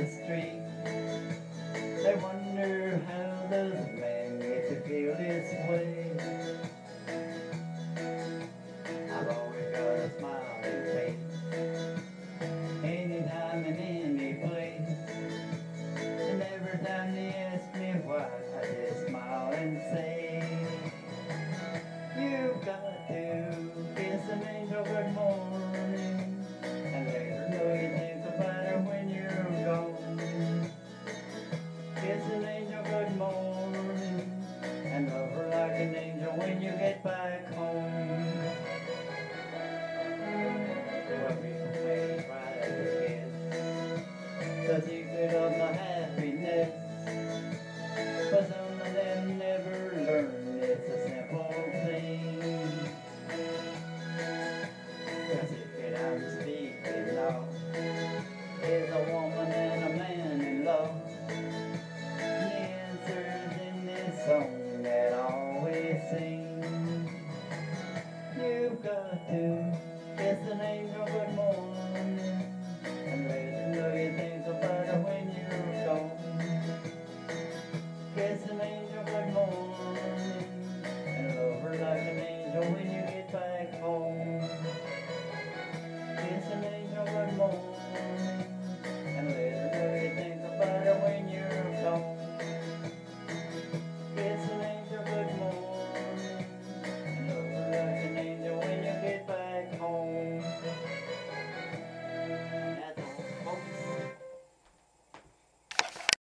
street. They wonder how does a man get to feel this way. I've always got a smiling face, anytime and any place. And every time they ask me why, I just smile and say, you've got to kiss an angel good morning and let her know you think about her when you're gone. Kiss an angel good morning and love her like an angel when you get back home. Well, people may try to kiss the secret of my happiness, but